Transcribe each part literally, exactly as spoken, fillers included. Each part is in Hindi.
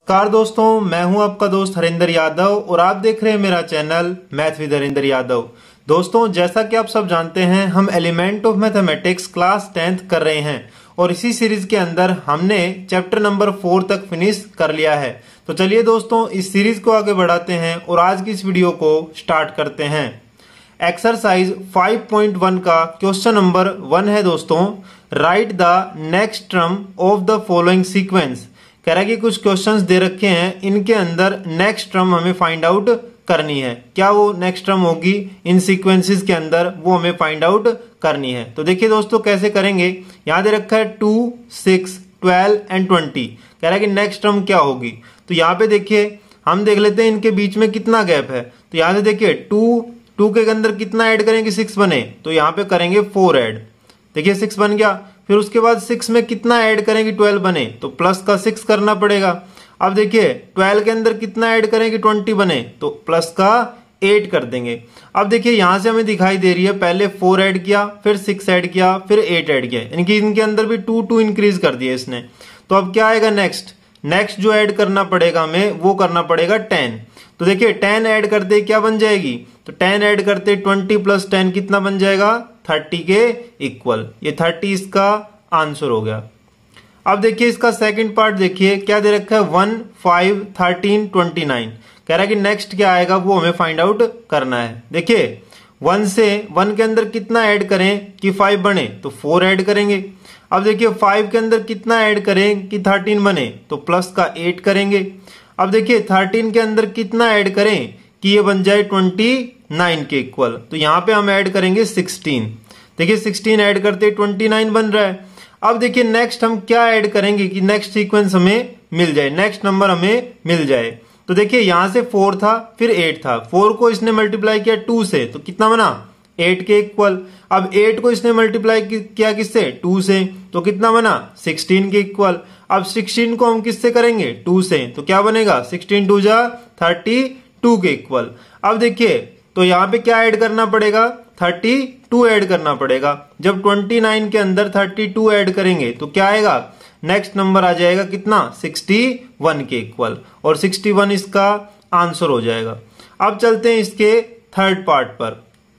नमस्कार दोस्तों, मैं हूं आपका दोस्त हरिंदर यादव और आप देख रहे हैं मेरा channel math with Harinder Yadav. दोस्तों, जैसा कि आप सब जानते हैं, हम element of mathematics class tenth कर रहे हैं और इसी सीरीज के अंदर हमने चैप्टर नंबर फोर तक फिनिश कर लिया है। तो चलिए दोस्तों, इस सीरीज को आगे बढ़ाते हैं और आज की इस वीडियो को स्टार्ट करते हैं। एक्सरसाइज फाइव पॉइंट वन का क्वेश्चन नंबर वन है दोस्तों, write the next term of the following sequence. कह रहा है कि कुछ क्वेश्चंस दे रखे हैं, इनके अंदर नेक्स्ट टर्म हमें फाइंड आउट करनी है। क्या वो नेक्स्ट टर्म होगी इन सीक्वेंसेस के अंदर, वो हमें फाइंड आउट करनी है। तो देखिए दोस्तों कैसे करेंगे। यहां दे रखा है two, six, twelve and twenty. कह रहा है कि नेक्स्ट टर्म क्या होगी। तो यहाँ पे देखिए हम देख लेते हैं इनके बीच में कितना गैप है। तो यहां से देखिए टू टू के अंदर कितना ऐड करेंगे, सिक्स बने, तो यहाँ पे करेंगे फोर ऐड। देखिए सिक्स बन गया। फिर उसके बाद सिक्स में कितना ऐड करेंगे, ट्वेल्व बने, तो प्लस का सिक्स करना पड़ेगा। अब देखिए ट्वेल्व के अंदर कितना ऐड करेंगे, ट्वेंटी बने, तो प्लस का एट कर देंगे। अब देखिए यहां से हमें दिखाई दे रही है, पहले फोर ऐड किया, फिर सिक्स ऐड किया, फिर एट ऐड किया, यानी कि इनके अंदर भी टू टू इंक्रीज कर दिया इसने। तो अब क्या आएगा नेक्स्ट नेक्स्ट जो ऐड करना पड़ेगा हमें, वो करना पड़ेगा टेन। तो देखिए टेन ऐड करते क्या बन जाएगी, तो टेन ऐड करते ट्वेंटी प्लस टेन कितना बन जाएगा, थर्टी के इक्वल। ये थर्टी इसका आंसर हो गया। अब देखिए इसका सेकंड पार्ट देखिए क्या दे रखा है, one, five, thirteen, twenty nine. कह रहा है कि नेक्स्ट क्या आएगा वो हमें फाइंड आउट करना है। देखिए वन से वन के अंदर कितना ऐड करें कि फाइव बने, तो फोर ऐड करेंगे। अब देखिए फाइव के अंदर कितना ऐड करें कि थर्टीन बने, तो प्लस का एट करेंगे। अब देखिए थर्टीन के अंदर कितना ऐड करें कि ये बन जाए ट्वेंटी नाइन के इक्वल, तो यहां पे हम ऐड करेंगे सिक्सटीन। देखिए सिक्सटीन ऐड करते ट्वेंटी नाइन बन रहा है। अब देखिए नेक्स्ट हम क्या ऐड करेंगे कि नेक्स्ट सीक्वेंस हमें मिल जाए, नेक्स्ट नंबर हमें मिल जाए। तो देखिए यहां से फोर था, फिर एट था, फोर को इसने मल्टीप्लाई किया टू से, तो कितना बना, एट के इक्वल। अब एट को इसने मल्टीप्लाई किया किससे, टू से, तो कितना बना, सिक्सटीन के इक्वल। अब सिक्सटीन को हम किससे करेंगे, टू से, तो क्या बनेगा, सिक्सटीन टू जा थर्टी टू के इक्वल। अब देखिए तो यहां पे क्या ऐड करना पड़ेगा, थर्टी टू ऐड करना पड़ेगा। जब ट्वेंटी नाइन के अंदर थर्टी टू ऐड करेंगे तो क्या आएगा, नेक्स्ट नंबर आ जाएगा कितना, सिक्सटी वन के इक्वल, और सिक्सटी वन इसका आंसर हो जाएगा। अब चलते हैं इसके थर्ड पार्ट पर।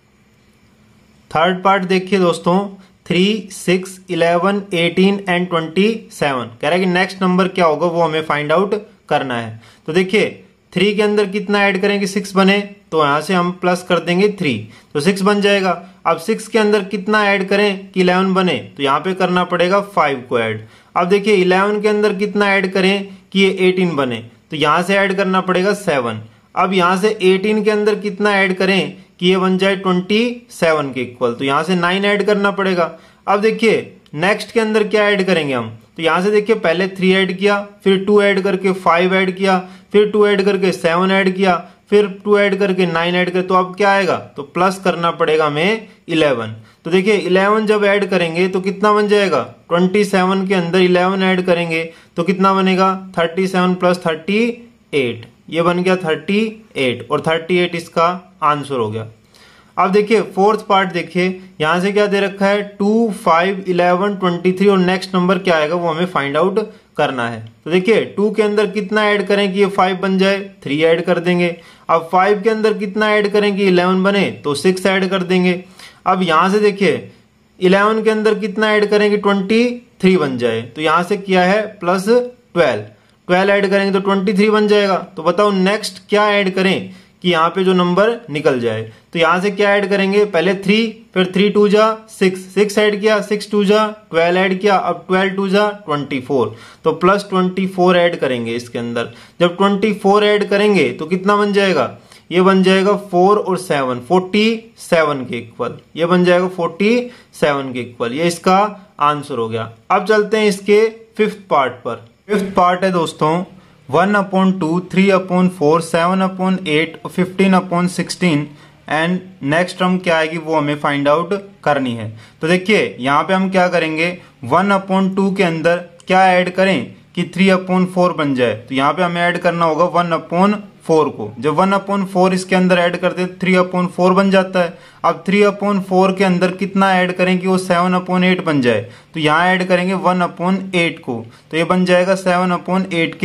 थर्ड पार्ट देखिए दोस्तों, three, six, eleven, eighteen and twenty seven. कह रहा है कि नेक्स्ट नंबर क्या होगा वो हमें फाइंड आउट करना है। तो देखिए थ्री के अंदर कितना ऐड करेंगे, सिक्स बने, तो यहां से हम प्लस कर देंगे थ्री, तो सिक्स बन जाएगा। अब सिक्स के अंदर कितना ऐड करें कि इलेवन बने, तो यहाँ पे करना पड़ेगा फाइव को ऐड। अब देखिए इलेवन के अंदर कितना ऐड करें कि ये एटीन बने, तो यहां से ऐड करना पड़ेगा सेवन। अब यहां से एटीन के अंदर कितना ऐड करें कि ये बन जाए ट्वेंटी सेवन के इक्वल, तो यहां से नाइन ऐड करना पड़ेगा। अब देखिए नेक्स्ट के अंदर क्या ऐड करेंगे हम, तो यहां से देखिए पहले थ्री ऐड किया, फिर टू ऐड करके फाइव ऐड किया, फिर टू ऐड करके सेवन ऐड किया, फिर टू ऐड करके नाइन ऐड कर, तो अब क्या आएगा, तो प्लस करना पड़ेगा हमें इलेवन। तो देखिए इलेवन जब ऐड करेंगे तो कितना बन जाएगा, ट्वेंटी सेवन के अंदर इलेवन ऐड करेंगे तो कितना बनेगा, thirty seven plus thirty eight, ये बन गया थर्टी एट, और थर्टी एट इसका आंसर हो गया। अब देखिए फोर्थ पार्ट देखिए, यहां से क्या दे रखा है, two, five, eleven, twenty three, और नेक्स्ट नंबर क्या आएगा वो हमें फाइंड आउट करना है। तो देखिए टू के अंदर कितना ऐड करें कि ये फाइव बन जाए, थ्री ऐड कर देंगे। अब फाइव के अंदर कितना ऐड करें कि इलेवन बने, तो सिक्स ऐड कर देंगे। अब यहां से देखिए इलेवन के अंदर कितना ऐड करें कि ट्वेंटी थ्री बन जाए, तो यहां से किया है प्लस ट्वेल्व, ट्वेल्व ऐड करेंगे तो ट्वेंटी थ्री बन जाएगा। तो बताओ नेक्स्ट क्या ऐड करें कि यहाँ पे जो नंबर निकल जाए, तो यहां से क्या ऐड करेंगे, पहले थ्री, फिर थ्री टू जा सिक्स, सिक्स ऐड किया, सिक्स टू जा ट्वेल्व ऐड किया, अब ट्वेल्व टू जा ट्वेंटी फोर, तो प्लस ट्वेंटी फोर ऐड करेंगे इसके अंदर। जब ट्वेंटी फोर ऐड करेंगे तो कितना बन जाएगा, ये बन जाएगा फोर और सेवन, फोर्टी सेवन के इक्वल, ये बन जाएगा फोर्टी सेवन के इक्वल, ये इसका आंसर हो गया। अब चलते हैं इसके फिफ्थ पार्ट पर। फिफ्थ पार्ट है दोस्तों, one upon two, three upon four, seven upon eight, fifteen upon sixteen, and next term क्या आएगी वो हमें फाइंड आउट करनी है। तो देखिए यहाँ पे हम क्या करेंगे, वन अपॉन टू के अंदर क्या ऐड करें कि थ्री अपॉन फोर बन जाए, तो यहाँ पे हमें ऐड करना होगा वन अपॉन फोर को। जब वन अपॉन फोर इसके अंदर ऐड करते थ्री अपॉन फोर बन जाता है। अब थ्री अपॉन फोर के अंदर कितना ऐड करें कि वो सेवन अपॉन एट बन जाए, तो यहाँ ऐड करेंगे वन अपॉन एट को, तो ये बन जाएगा सेवन अपॉन एट के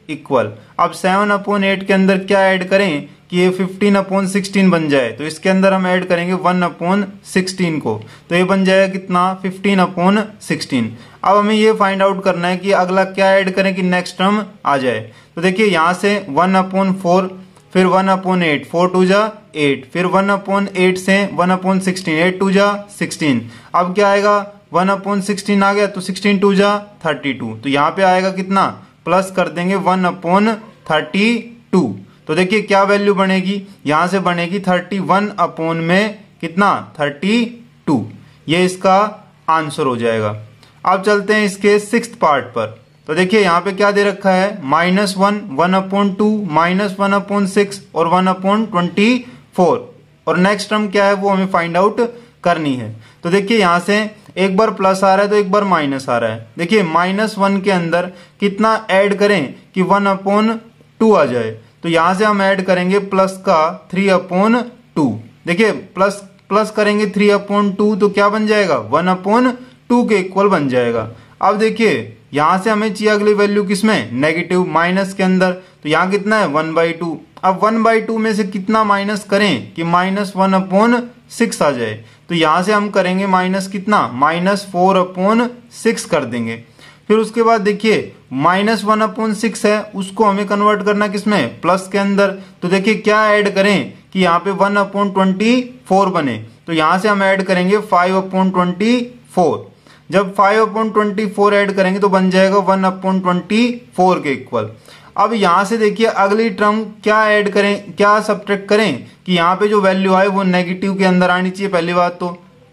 इक्वल। अब सेवन अपॉन एट के अंदर क्या ऐड करें कि ये फिफ्टीन अपॉन सिक्सटीन बन जाए, तो इसके अंदर हम ऐड करेंगे वन अपॉन सिक्सटीन को, तो ये बन जाएगा कितना फिफ्टीन अपॉन सिक्सटीन। अब हमें ये फाइंड आउट करना है कि अगला क्या ऐड करें कि नेक्स्ट टर्म आ जाए। तो देखिए यहाँ से वन अपॉन फोर, फिर one upon eight, four two जा एट, फिर वन अपॉन एट से one upon sixteen, eight two जा सिक्सटीन। अब क्या आएगा वन अपॉन सिक्सटीन आ गया तो सिक्सटीन टू जा थर्टी टू, तो यहाँ पे आएगा कितना प्लस कर देंगे वन अपॉन थर्टी टू। तो देखिए क्या वैल्यू बनेगी, यहां से बनेगी थर्टी वन अपॉन में कितना थर्टी टू, ये इसका आंसर हो जाएगा। अब चलते हैं इसके सिक्स्थ पार्ट पर। तो देखिए यहाँ पे क्या दे रखा है minus one, one upon two, minus one upon six और वन अपॉन ट्वेंटी फोर, और नेक्स्ट टर्म क्या है वो हमें फाइंड आउट करनी है। तो देखिए यहाँ से एक बार प्लस आ रहा है तो एक बार माइनस आ रहा है। देखिए माइनस वन के अंदर कितना ऐड करें कि वन अपॉन टू आ जाए, तो यहां से हम ऐड करेंगे प्लस का थ्री अपॉन टू। देखिए प्लस प्लस करेंगे थ्री अपॉन टू तो क्या बन जाएगा वन अपॉन टू के इक्वल बन जाएगा। अब देखिए यहां से हमें चाहिए अगली वैल्यू किसमें नेगेटिव माइनस के अंदर, तो यहाँ कितना है वन बाई टू। अब वन बाई टू में से कितना माइनस करें कि माइनस वन अपॉन सिक्स आ जाए, तो यहां से हम करेंगे माइनस कितना माइनस फोर अपॉन सिक्स कर देंगे। फिर उसके बाद देखिए माइनस वन अपॉन सिक्स है उसको हमें कन्वर्ट करना किसमें प्लस के अंदर, तो देखिए क्या ऐड करें कि यहाँ पे वन अपॉन ट्वेंटी फोर बने, तो यहां से हम ऐड करेंगे फाइव अपॉन ट्वेंटी फोर। जब five upon twenty four add करेंगे तो बन जाएगा वन अपॉन ट्वेंटी फोर के इक्वल। अब यहां से देखिए अगली टर्म क्या ऐड करें, क्या सब्ट्रैक्ट करें कि यहाँ पे जो वैल्यू आए वो नेगेटिव के अंदर आनी चाहिए पहली बात तो,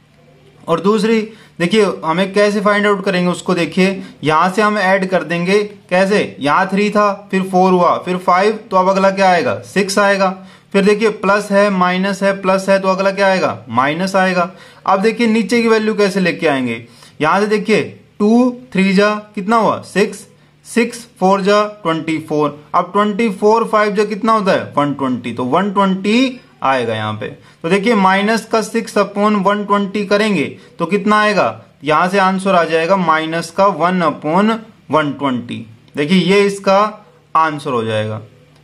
और दूसरी देखिए हमें कैसे फाइंड आउट करेंगे उसको। देखिए यहां से हम ऐड कर देंगे कैसे, यहाँ थ्री था फिर फोर हुआ फिर फाइव, तो अब अगला क्या आएगा सिक्स आएगा। फिर देखिए प्लस है माइनस है प्लस है तो अगला क्या आएगा माइनस आएगा। अब देखिए नीचे की वैल्यू कैसे लेके आएंगे, यहां से देखिए टू थ्री जा कितना हुआ सिक्स, सिक्स फोर जा ट्वेंटी फोर, अब ट्वेंटी फोर फाइव जा कितना होता है वन ट्वेंटी, तो वन ट्वेंटी आएगा यहाँ पे। तो देखिए माइनस का सिक्स अपॉन वन ट्वेंटी करेंगे तो कितना आएगा, यहां से आंसर आ जाएगा माइनस का वन अपॉन वन ट्वेंटी। देखिए ये इसका आंसर हो जाएगा।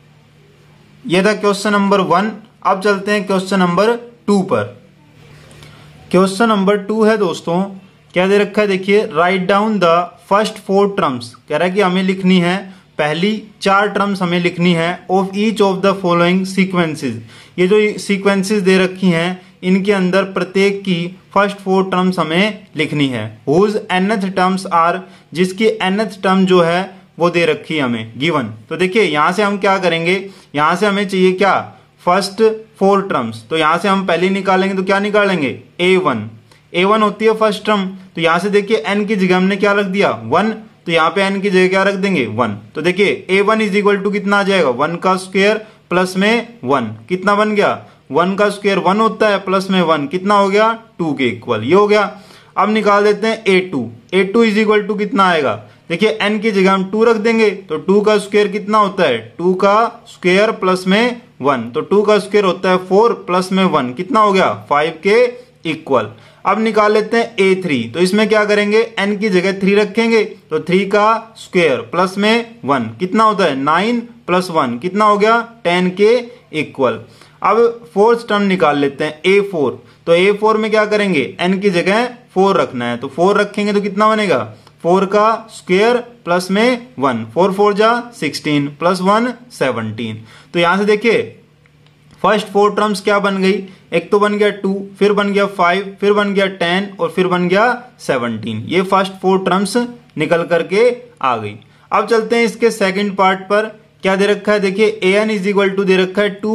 ये था क्वेश्चन नंबर वन। अब चलते हैं क्वेश्चन नंबर टू पर। क्वेश्चन नंबर टू है दोस्तों, क्या दे रखा है देखिए write down the first four terms, कह रहा है कि हमें लिखनी है पहली चार टर्म्स हमें लिखनी है of each of the following sequences. ये जो सीक्वेंसेस दे रखी हैं इनके अंदर प्रत्येक की फर्स्ट फोर टर्म्स हमें लिखनी है। हुज एनथ टर्म्स आर, जिसकी एनथ टर्म जो है वो दे रखी है हमें गिवन। तो देखिए यहां से हम क्या करेंगे, यहां से हमें चाहिए क्या फर्स्ट फोर टर्म्स, तो यहां से हम पहले निकालेंगे तो क्या निकालेंगे ए वन, ए वन होती है फर्स्ट टर्म। तो यहां से देखिए एन की जगह हमने क्या रख दिया वन, तो यहाँ पे एन की जगह क्या रख देंगे वन। तो देखिए a one is equal to कितना आ जाएगा वन का स्क्वायर प्लस में वन, कितना बन गया वन का स्क्वायर वन होता है प्लस में वन कितना हो गया टू के इक्वल, ये हो गया। अब निकाल देते हैं a two, a two is equal to कितना आएगा, देखिए एन की जगह हम टू रख देंगे तो टू का स्क्वायर कितना होता है टू का स्क्वायर प्लस में वन, तो टू का स्क्वायर होता है फोर प्लस में वन कितना हो गया फाइव के इक्वल। अब निकाल लेते हैं ए थ्री, तो इसमें क्या करेंगे एन की जगह थ्री रखेंगे तो थ्री का स्क्वायर प्लस में वन कितना होता है नाइन प्लस वन कितना हो गया टेन के इक्वल। अब फोर्थ टर्म निकाल लेते हैं ए फोर, तो ए फोर में क्या करेंगे एन की जगह फोर रखना है तो फोर रखेंगे तो कितना बनेगा फोर का स्क्वायर प्लस में वन, फोर फोर जा सिक्सटीन प्लस वन सेवनटीन। तो यहां से देखिए फर्स्ट फोर टर्म्स क्या बन गई, एक तो बन गया टू, फिर बन गया फाइव, फिर बन गया टेन और फिर बन गया सेवनटीन। ये फर्स्ट फोर टर्म्स निकल करके आ गई। अब चलते हैं इसके सेकंड पार्ट पर। क्या दे रखा है देखिए a n is equal to दे रखा है two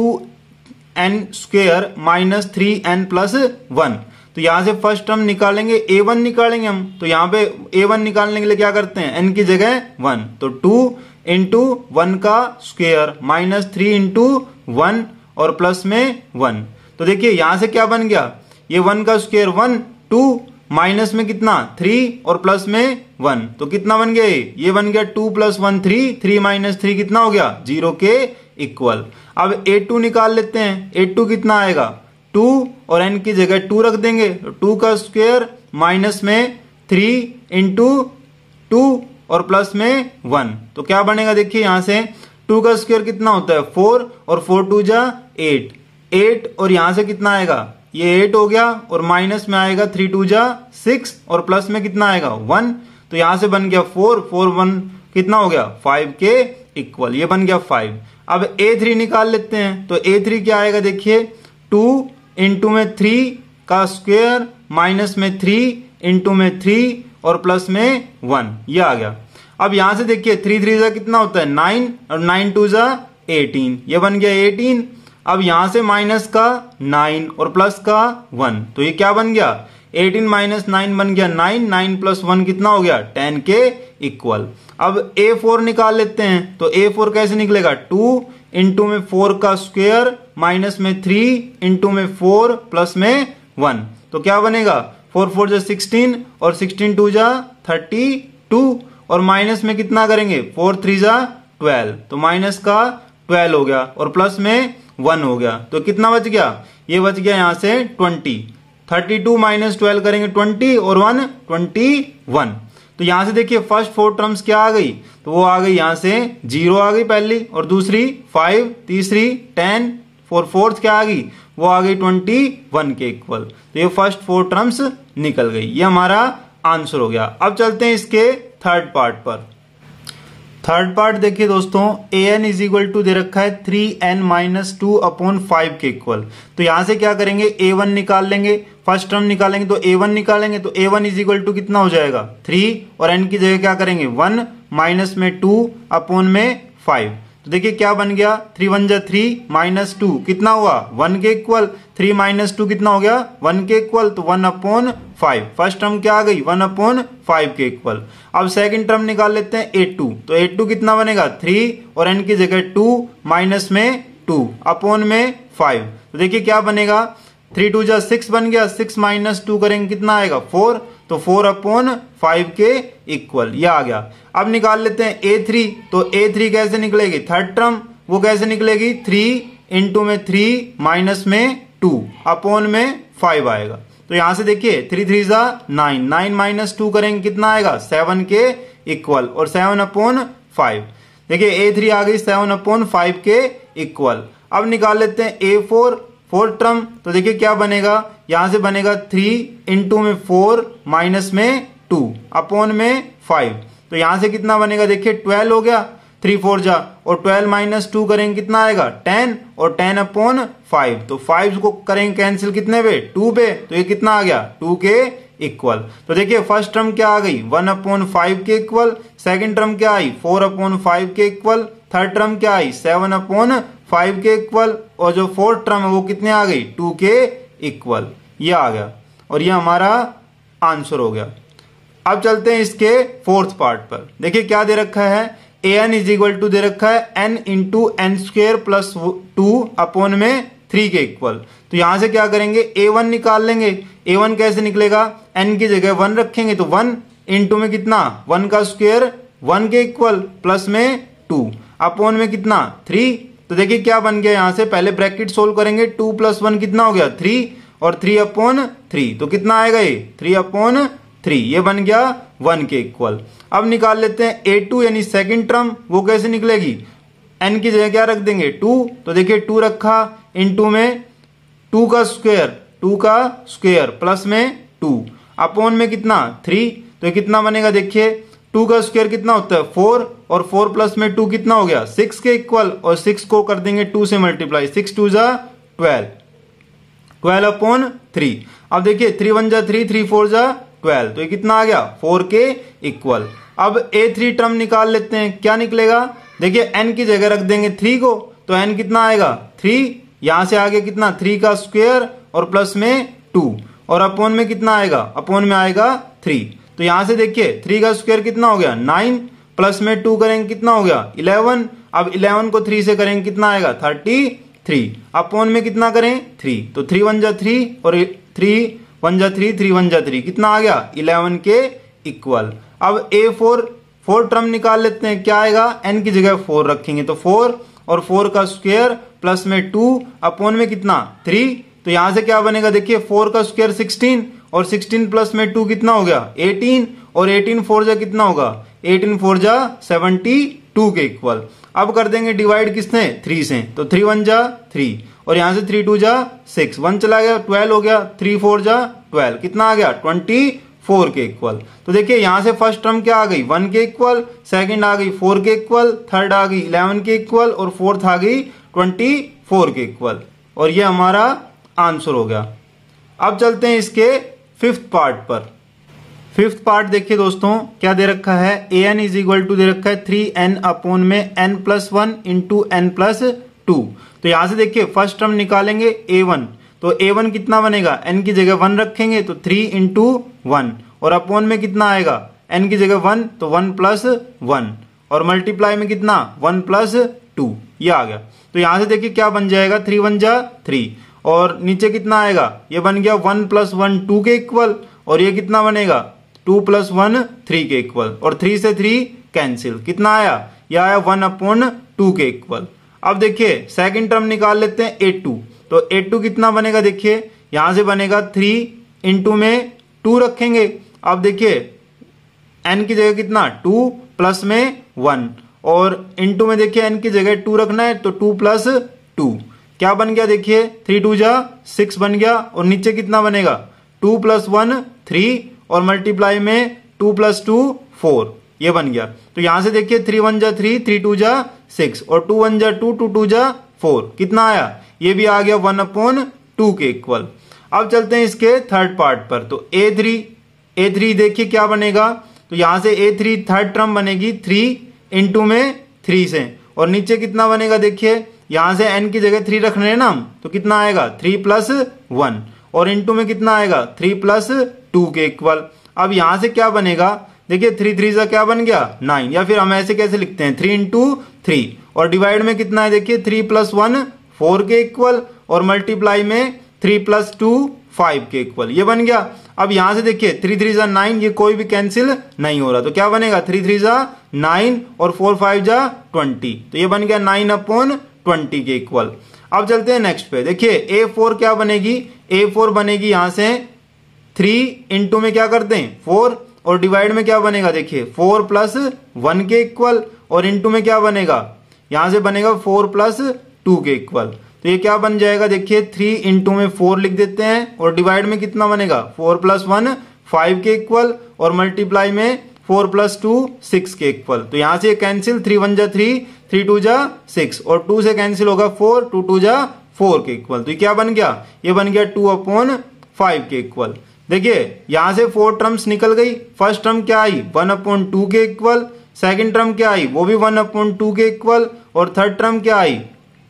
n square minus three n plus one. तो यहां से फर्स्ट टर्म निकालेंगे ए वन निकालेंगे हम, तो यहां पे ए वन निकालने के लिए क्या करते हैं एन की जगह वन, तो टू इंटू वन का square minus three into one और प्लस में वन। तो देखिए यहां से क्या बन गया ये वन का स्क्वायर वन, टू माइनस में कितना थ्री और प्लस में वन, तो कितना बन गया ये ये बन गया two plus one three, three minus three कितना हो गया जीरो के इक्वल। अब ए टू निकाल लेते हैं, ए टू कितना आएगा टू और एन की जगह टू रख देंगे तो टू का स्क्वायर माइनस में थ्री इंटू टू और प्लस में वन। तो क्या बनेगा देखिए यहां से टू का स्क्वायर कितना होता है फोर और फोर टू जा एट, एट और यहां से कितना आएगा ये एट हो गया और माइनस में आएगा थ्री टू जा सिक्स और प्लस में कितना आएगा वन। तो यहां से बन गया फोर, फोर वन कितना हो गया फाइव के इक्वल, ये बन गया फाइव। अब ए थ्री निकाल लेते हैं। तो ए थ्री क्या आएगा देखिए टू इंटू में थ्री का स्क्वायर माइनस में थ्री इंटू में थ्री और प्लस में वन, ये आ गया। अब यहां से देखिए थ्री थ्री जा कितना होता है नाइन और नाइन टू जा एटीन, ये बन गया एटीन। अब यहां से माइनस का नाइन और प्लस का वन, तो ये क्या बन गया एटीन माइनस नाइन बन गया नाइन, नाइन प्लस वन कितना हो गया टेन के इक्वल। अब ए फोर निकाल लेते हैं। तो ए फोर कैसे निकलेगा टू इंटू में फोर का स्क्वायर माइनस में थ्री इंटू में फोर प्लस में वन, तो क्या बनेगा फोर फोर जा सिक्सटीन और सिक्सटीन टू जा थर्टी टू और माइनस में कितना करेंगे फोर थ्री जा ट्वेल्व, तो माइनस का ट्वेल्व हो गया और प्लस में वन हो गया। तो कितना बच गया ये बच गया यहां से twenty, thirty two minus twelve करेंगे ट्वेंटी और वन ट्वेंटी वन। तो यहां से देखिए फर्स्ट फोर टर्म्स क्या आ गई, तो वो आ गई यहां से जीरो आ गई पहली और दूसरी फाइव, तीसरी टेन, फोर फोर्थ क्या आ गई वो आ गई ट्वेंटी वन के इक्वल। तो ये फर्स्ट फोर टर्म्स निकल गई, ये हमारा आंसर हो गया। अब चलते हैं इसके थर्ड पार्ट पर। थर्ड पार्ट देखिए दोस्तों a n is equal to दे रखा है three n minus two upon five के इक्वल। तो यहां से क्या करेंगे ए वन निकाल लेंगे, फर्स्ट टर्म निकालेंगे तो ए वन निकालेंगे। तो a one is equal to कितना हो जाएगा थ्री और एन की जगह क्या करेंगे वन माइनस में टू अपॉन में फाइव। तो देखिए क्या बन गया थ्री वन जा थ्री माइनस टू कितना हुआ वन के इक्वल, थ्री माइनस टू कितना हो गया वन के इक्वल, तो one upon five. First term क्या आ गई वन अपॉन फाइव के इक्वल। अब सेकंड टर्म निकाल लेते हैं एट टू। तो एट टू कितना बनेगा थ्री और एन की जगह टू माइनस में टू अपॉन में फाइव। तो देखिए क्या बनेगा थ्री टू जा सिक्स बन गया, सिक्स माइनस टू करेंगे कितना आएगा फोर, तो फोर अपॉन फाइव के इक्वल, ये आ गया। अब निकाल लेते हैं ए थ्री। तो ए थ्री कैसे निकलेगी थर्ड टर्म, वो कैसे निकलेगी थ्री इंटू में थ्री माइनस में टू अपॉन में फाइव आएगा। तो यहां से देखिए थ्री थ्री जा नाइन, नाइन माइनस टू करेंगे कितना आएगा सेवन के इक्वल और सेवन अपॉन फाइव। देखिए ए थ्री आ गई सेवन अपॉन फाइव के इक्वल। अब निकाल लेते हैं ए फोर फोर्थ टर्म। तो देखिए क्या बनेगा यहां से बनेगा थ्री इंटू में फोर माइनस में टू अपॉन में फाइव। तो यहां से कितना बनेगा देखिए ट्वेल्व हो गया, थ्री फोर जा और ट्वेल्व माइनस टू करेंगे कितना आएगा टेन और टेन अपॉन फाइव। तो फाइव को करेंगे कैंसिल कितने पे टू पे, तो ये कितना आ गया टू के इक्वल। तो देखिए फर्स्ट टर्म क्या आ गई वन अपॉन फाइव के इक्वल, सेकंड टर्म क्या आई फोर अपॉन फाइव के इक्वल, थर्ड टर्म क्या आई सेवन अपॉन फाइव के इक्वल और जो फोर्थ टर्म है वो कितने आ गई टू के इक्वल, ये आ गया और ये हमारा आंसर हो गया। अब चलते हैं इसके फोर्थ पार्ट पर। देखिए क्या दे रखा है a n is equal to दे रखा है n into n square plus two upon में थ्री के इक्वल। तो यहां से क्या करेंगे ए वन निकाल लेंगे। ए वन कैसे निकलेगा एन की जगह वन रखेंगे तो वन इंटू में कितना वन का स्क्वेयर वन के इक्वल प्लस में टू अपॉन में कितना थ्री। तो देखिए क्या बन गया यहां से पहले ब्रैकेट सोल्व करेंगे टू प्लस वन कितना हो गया थ्री और थ्री अपॉन थ्री, तो कितना आएगा ये थ्री अपॉन थ्री, ये बन गया वन के इक्वल। अब निकाल लेते हैं ए टू यानी सेकंड टर्म, वो कैसे निकलेगी एन की जगह क्या रख देंगे टू। तो देखिए टू रखा इनटू में टू का स्क्वायर, टू का स्क्वायर प्लस में टू अपॉन में कितना थ्री। तो ये कितना बनेगा देखिए टू का स्क्वायर कितना होता है फोर और फोर प्लस में टू कितना हो गया सिक्स के इक्वल और सिक्स को कर देंगे टू से मल्टीप्लाई, सिक्स टू जा ट्वेल्व, ट्वेल्व अपॉन थ्री। अब देखिए थ्री वन जा थ्री, थ्री फोर जा ट्वेल्व, तो ये कितना आ गया फोर के इक्वल। अब ए थ्री टर्म निकाल लेते हैं, क्या निकलेगा देखिए एन की जगह रख देंगे थ्री को, तो एन कितना आएगा थ्री, यहां से आगे कितना थ्री का स्क्वायर और प्लस में टू और अपॉन में कितना आएगा अपॉन में आएगा थ्री। तो यहां से देखिए थ्री का स्क्वायर कितना हो गया नाइन प्लस में टू करेंगे कितना हो गया इलेवन। अब इलेवन को थ्री से करेंगे कितना आएगा थर्टी थ्री अपॉन में कितना करें थ्री, तो थ्री वन जा थ्री और थ्री वन जा थ्री, थ्री वन जा थ्री, कितना आ गया इलेवन के इक्वल। अब ए फोर फोर टर्म निकाल लेते हैं, क्या आएगा एन की जगह फोर रखेंगे तो फोर और फोर का स्क्वायर प्लस में टू अपॉन में कितना थ्री। तो यहां से क्या बनेगा देखिए फोर का स्क्वायर सिक्सटीन और सिक्सटीन प्लस में टू कितना हो गया एटीन और एटीन फोर जा कितना होगा एट इन फोर जा सेवेंटी टू के इक्वल। अब कर देंगे डिवाइड किसने, थ्री से, तो थ्री वन जा थ्री और यहां से थ्री टू जा सिक्स, वन चला गया ट्वेल्व हो गया, थ्री फोर जा ट्वेल्व, कितना आ गया ट्वेंटी फोर के इक्वल। तो देखिए यहां से फर्स्ट टर्म क्या आ गई वन के इक्वल, सेकंड आ गई फोर के इक्वल, थर्ड आ गई इलेवन के इक्वल और फोर्थ आ गई ट्वेंटी फोर के इक्वल। और ये हमारा आंसर हो गया। अब चलते हैं इसके फिफ्थ पार्ट पर। फिफ्थ पार्ट देखिए दोस्तों क्या दे रखा है, a n is equal to दे रखा है थ्री एन अपॉन में n plus one into n plus two. तो यहां से देखिए फर्स्ट टर्म निकालेंगे ए वन, तो ए वन कितना बनेगा, एन की जगह वन रखेंगे तो थ्री इंटू वन और अपॉन में कितना आएगा, एन की जगह वन तो वन प्लस वन और मल्टीप्लाई में कितना वन प्लस टू, ये आ गया। तो यहां से देखिए क्या बन जाएगा, थ्री वन जा थ्री और नीचे कितना आएगा, ये बन गया वन प्लस वन टू के इक्वल और ये कितना बनेगा टू प्लस वन थ्री के इक्वल और थ्री से थ्री कैंसिल, कितना आया, यह आया वन अपॉन टू के इक्वल। अब देखिए सेकंड टर्म निकाल लेते हैं ए टू, तो ए टू कितना बनेगा, देखिए यहां से बनेगा थ्री इंटू में टू रखेंगे। अब देखिए एन की जगह कितना टू प्लस में वन और इंटू में देखिए एन की जगह टू रखना है तो टू प्लस टू, क्या बन गया, देखिए थ्री टू जा सिक्स बन गया और नीचे कितना बनेगा टू प्लस वन थ्री और मल्टीप्लाई में टू प्लस टू फोर, ये बन गया। तो यहां से देखिए थ्री वन जा थ्री, थ्री टू जा सिक्स और टू वन जा टू, टू टू जा फोर, कितना आया, ये भी आ गया वन अपॉन टू के इक्वल। अब चलते हैं इसके थर्ड पार्ट पर, तो ए थ्री ए थ्री देखिए क्या बनेगा, तो यहां से ए थ्री थर्ड टर्म बनेगी थ्री इंटू में थ्री से और नीचे कितना बनेगा, देखिए यहां से एन की जगह थ्री रखने हैं ना हम, तो कितना आएगा थ्री प्लस वन और इंटू में कितना आएगा थ्री प्लस टू के इक्वल। अब यहां से क्या बनेगा, देखिए थ्री थ्री से क्या बन गया नाइन, या फिर हम ऐसे कैसे लिखते हैं थ्री इंटू थ्री और डिवाइड में कितना है, देखिए थ्री प्लस वन फोर के इक्वल और मल्टीप्लाई में थ्री प्लस टू फाइव के इक्वल, ये बन गया। अब यहां से देखिए थ्री थ्री जा नाइन, ये कोई भी कैंसिल नहीं हो रहा, तो क्या बनेगा थ्री थ्री जा नाइन और फोर फाइव जा ट्वेंटी, तो ये बन गया नाइन अपॉन ट्वेंटी के इक्वल। अब चलते हैं नेक्स्ट पे, देखिए ए फोर क्या बनेगी, ए फोर बनेगी यहां से थ्री इंटू में क्या करते हैं फोर और डिवाइड में क्या बनेगा, देखिए फोर प्लस वन के इक्वल और इंटू में क्या बनेगा, यहां से बनेगा फोर प्लस टू के इक्वल। तो ये क्या बन जाएगा, देखिए थ्री इंटू में फोर लिख देते हैं और डिवाइड में कितना बनेगा फोर प्लस वन फाइव के इक्वल और मल्टीप्लाई में फोर प्लस टू सिक्स के इक्वल। तो यहां से कैंसिल, थ्री वन जा थ्री, थ्री टू जा सिक्स और टू से कैंसिल होगा फोर, टू टू जा फोर के इक्वल। तो ये क्या बन गया, ये बन गया टू अपॉन फाइव के इक्वल। देखिए यहां से फोर टर्म्स निकल गई, फर्स्ट टर्म क्या आई वन अपॉन टू के इक्वल, सेकंड टर्म क्या आई वो भी वन अपॉन टू के इक्वल और थर्ड टर्म क्या आई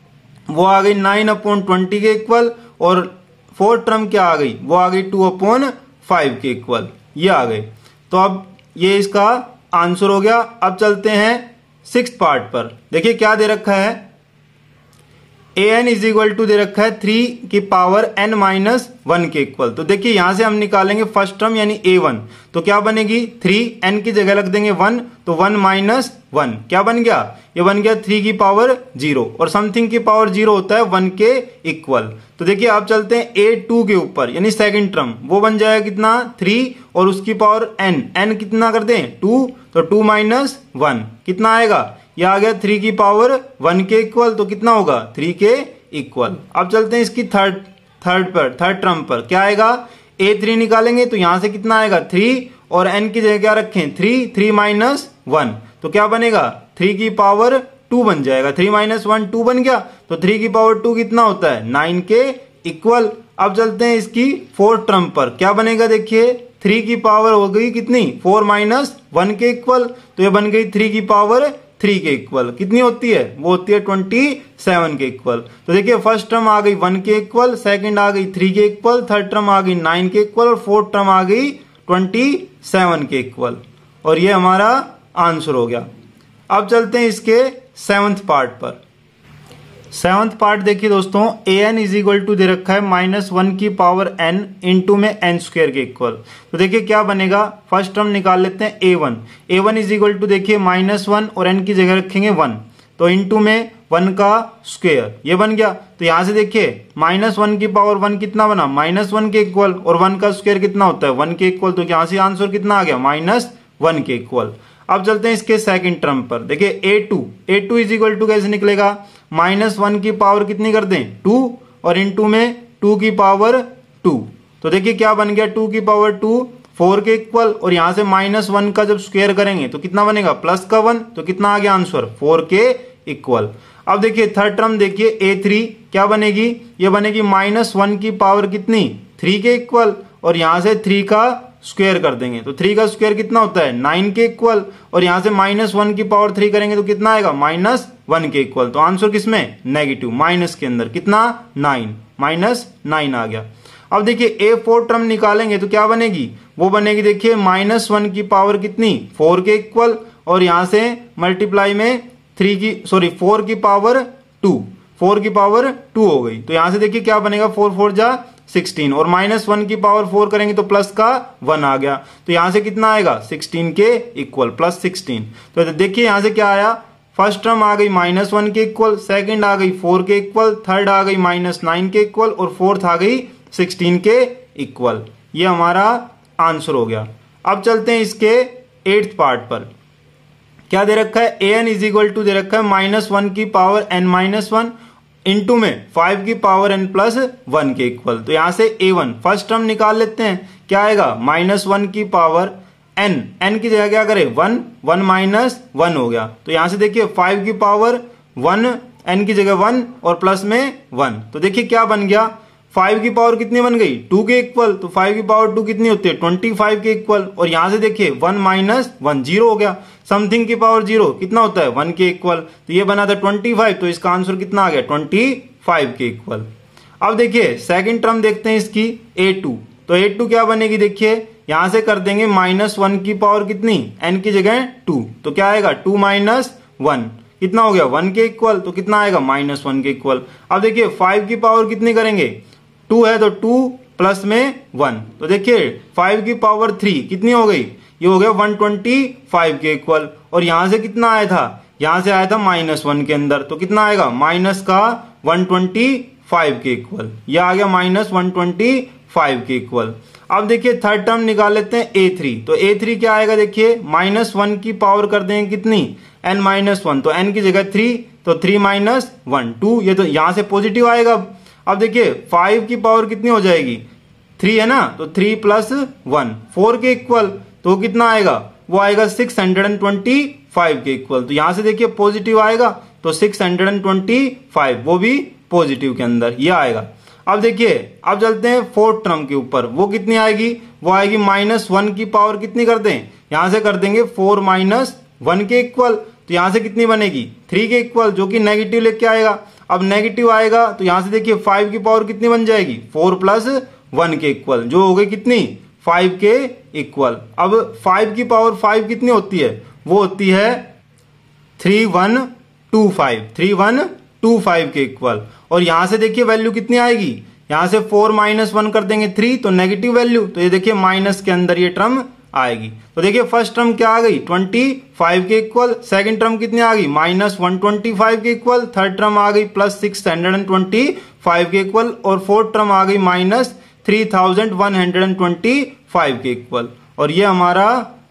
वो आ गई नाइन अपॉन ट्वेंटी के इक्वल और फोर्थ टर्म क्या आ गई वो आ गई टू अपॉन फाइव के इक्वल, ये आ गए। तो अब ये इसका आंसर हो गया। अब चलते हैं सिक्स्थ पार्ट पर, देखिए क्या दे रखा है, a n is equal to दे रखा है थ्री की पावर एन माइनस वन के इक्वल। तो देखिए यहां से हम निकालेंगे फर्स्ट टर्म यानी ए वन, तो क्या बनेगी थ्री एन की जगह रख देंगे वन, तो वन माइनस वन क्या बन गया, ये बन गया थ्री की पावर जीरो और समथिंग की पावर जीरो होता है वन के इक्वल। तो देखिए आप चलते हैं ए टू के ऊपर यानी सेकंड टर्म, वो बन जाएगा कितना थ्री और उसकी पावर एन, एन कितना कर दें टू, तो टू माइनस वन कितना आएगा, ये आ गया थ्री की पावर वन के इक्वल, तो कितना होगा थ्री के इक्वल। अब चलते हैं इसकी थर्ड थर्ड पर थर्ड टर्म पर, क्या आएगा ए थ्री निकालेंगे तो यहां से कितना आएगा थ्री और एन की जगह क्या रखें थ्री, थ्री माइनस वन तो क्या बनेगा थ्री की पावर टू बन जाएगा, थ्री माइनस वन टू बन गया, तो थ्री की पावर टू कितना होता है नाइन के इक्वल। अब चलते हैं इसकी फोर्थ टर्म पर, क्या बनेगा देखिए थ्री की पावर हो गई कितनी फोर माइनस वन के इक्वल, तो ये बन गई थ्री की पावर थ्री के इक्वल, कितनी होती है वो होती है ट्वेंटी सेवन के इक्वल। तो देखिए फर्स्ट टर्म आ गई वन के इक्वल, सेकंड आ गई थ्री के इक्वल, थर्ड टर्म आ गई नाइन के इक्वल और फोर्थ टर्म आ गई ट्वेंटी सेवन के इक्वल और ये हमारा आंसर हो गया। अब चलते हैं इसके सेवंथ पार्ट पर। सेवंथ पार्ट देखिए दोस्तों, a n is equal to दे रखा है माइनस वन की पावर एन इंटू में एन स्क्वायर के इक्वल। तो देखिए क्या बनेगा, फर्स्ट टर्म निकाल लेते हैं a one, a one is equal to देखिए माइनस वन और एन की जगह रखेंगे वन, तो इंटू में वन का स्क्वायर ये बन गया। तो यहां से देखिए माइनस वन की पावर वन कितना बना माइनस वन के इक्वल और वन का स्क्वायर कितना होता है वन के इक्वल, तो यहां से आंसर कितना आ गया माइनस वन के इक्वल। अब चलते हैं इसके सेकंड टर्म पर। देखिए a two a two is equal to कैसे निकलेगा, माइनस वन की पावर कितनी कर दें टू, और इनटू में टू की पावर टू। तो देखिए क्या बन गया, टू की पावर टू फोर के इक्वल, और यहां से माइनस वन का जब स्क्वायर करेंगे तो कितना बनेगा प्लस का वन, तो कितना आ गया आंसर फोर के इक्वल। अब देखिए थर्ड टर्म देखिए ए थ्री क्या बनेगी, ये बनेगी माइनस वन की पावर कितनी थ्री के इक्वल, और यहां से थ्री का स्क्वायर कर देंगे तो थ्री का स्क्वायर कितना होता है नाइन के इक्वल, और यहां से माइनस वन की पावर थ्री करेंगे तो कितना आएगा माइनस वन के इक्वल। तो आंसर किसमें नेगेटिव, माइनस के अंदर कितना नाइन, माइनस नाइन आ गया। अब देखिए ए फोर टर्म निकालेंगे तो क्या बनेगी, वो बनेगी देखिए माइनस वन की पावर कितनी फोर के इक्वल, और यहां से मल्टीप्लाई में थ्री की सॉरी फोर की पावर टू, फोर की पावर टू हो गई। तो यहां से देखिए क्या बनेगा, फोर फोर जा सिक्सटीन, और माइनस वन की पावर फोर करेंगे तो प्लस का वन आ गया। तो यहां से कितना आएगा सिक्सटीन के इक्वल, प्लस सिक्सटीन। तो देखिए यहां से क्या आया, फर्स्ट टर्म आ गई माइनस वन के इक्वल, सेकंड आ गई फोर के इक्वल, थर्ड आ गई माइनस नाइन के इक्वल, और फोर्थ आ गई सिक्सटीन के इक्वल। ये हमारा आंसर हो गया। अब चलते हैं इसके एट्थ पार्ट पर। क्या दे रखा है, a n is equal to दे रखा है माइनस वन की power n minus one into में फाइव की पावर एन प्लस वन के इक्वल। तो यहां से ए वन फर्स्ट टर्म निकाल लेते हैं, क्या आएगा माइनस वन की पावर एन, एन की जगह क्या करे वन, वन माइनस वन हो गया। तो यहां से देखिए फाइव की पावर वन, एन की जगह वन और प्लस में वन। तो देखिए क्या बन गया, फाइव की पावर कितनी बन गई टू के इक्वल, तो फाइव की पावर टू कितनी होती है ट्वेंटी फाइव के इक्वल, और यहां से देखिए वन माइनस वन जीरो हो गया, समथिंग की पावर जीरो कितना होता है वन के इक्वल, तो ये बना था ट्वेंटी फाइव, तो इसका आंसर कितना आ गया ट्वेंटी फाइव के इक्वल। अब देखिए सेकंड टर्म देखते हैं इसकी ए टू। तो ए टू क्या बनेगी, देखिए यहां से कर देंगे माइनस वन की पावर कितनी एन की जगह टू, तो क्या आएगा टू माइनस वन, कितना हो गया वन के इक्वल, तो कितना आएगा माइनस वन के इक्वल। अब देखिए फाइव की पावर कितनी करेंगे, टू है तो टू प्लस में वन, तो देखिए फाइव की पावर थ्री कितनी हो गई, ये हो गया वन ट्वेंटी फाइव के इक्वल, और यहां से कितना आया था, यहां से आया था माइनस वन के अंदर, तो कितना आएगा माइनस का वन ट्वेंटी फाइव के इक्वल, यह आ गया माइनस वन ट्वेंटी फाइव के इक्वल। अब देखिए थर्ड टर्म निकाल लेते हैं ए थ्री। तो ए थ्री क्या आएगा, देखिए माइनस वन की पावर कर देंगे कितनी एन माइनस वन, तो एन की जगह थ्री, तो थ्री माइनस वन टू, ये तो यहां से पॉजिटिव आएगा। अब देखिए फाइव की पावर कितनी हो जाएगी थ्री है ना, तो थ्री प्लस वन फोर के इक्वल, तो कितना आएगा, वो आएगा six hundred and twenty five के इक्वल। तो यहां से देखिए पॉजिटिव आएगा, तो six hundred and twenty five वो भी पॉजिटिव के अंदर ये आएगा। अब देखिए अब चलते हैं फोर्थ टर्म के ऊपर, वो कितनी आएगी, वो आएगी माइनस वन की पावर कितनी कर दें, यहां से कर देंगे फोर माइनस वन के इक्वल, तो यहां से कितनी बनेगी थ्री के इक्वल, जो कि नेगेटिव लेके आएगा। अब नेगेटिव आएगा तो यहां से देखिए फाइव की पावर कितनी बन जाएगी फोर प्लस वन के इक्वल, जो हो गई कितनी फाइव के इक्वल। अब फाइव की पावर फाइव कितनी होती है, वो होती है three one two five, three one two five के इक्वल, और यहां से देखिए वैल्यू कितनी आएगी, यहां से फोर माइनस वन कर देंगे थ्री, तो नेगेटिव वैल्यू, तो ये देखिए माइनस के अंदर ये टर्म आएगी। तो देखिए फर्स्ट टर्म क्या आ गई ट्वेंटी फाइव के इक्वल, सेकंड टर्म कितनी आ गई माइनस वन ट्वेंटी फाइव के इक्वल, थर्ड टर्म आ गई plus six hundred and twenty five के इक्वल, और फोर्थ टर्म आ गई minus three thousand one hundred and twenty five के इक्वल, और ये हमारा